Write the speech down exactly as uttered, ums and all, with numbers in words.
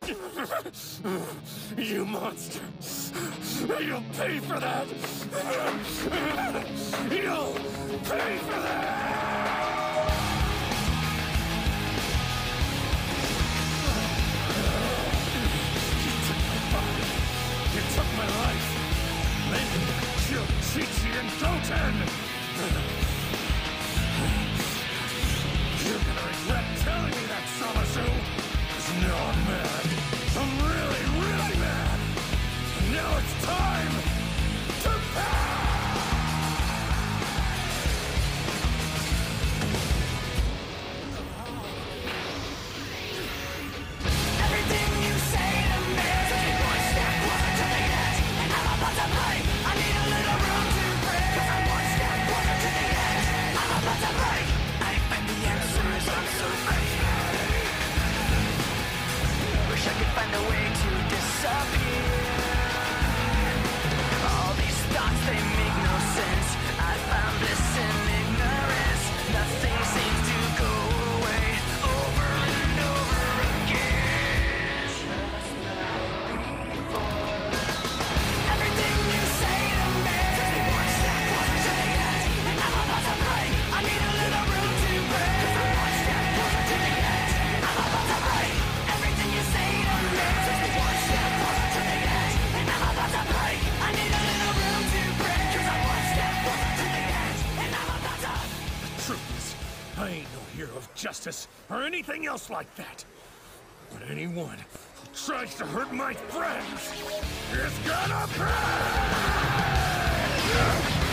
You monster! You'll pay for that! You'll pay for that! You took my body. You took my life. Then you killed Chi-Chi and Goten! You're gonna regret telling me that, Samasu! Cause now I'm mad. I'm really, really mad! And now it's time to pay! Everything you say to me is one step closer to the edge, and I'm about to break. I need a little room to breathe. Cause I'm one step closer to the edge. I'm about to break. I find the answers, I'm so crazy. Wish I could find a way to disappear. All these thoughts, they make no sense. I found bliss in ignorance. Nothing seems to go away. Over and over again. Everything you say to me takes me one step closer to the edge, and I'm about to break. I need a little room to breathe. Cause I'm one step closer to the edge. I'm about to break. Everything you say to me takes me one step closer to the edge, and I'm about to break. I need a little room to breathe. Cause I'm one step closer to the edge, and I'm about to. The truth is, I ain't no hero of justice or anything else like that. But anyone who tries to hurt my friends is gonna pay!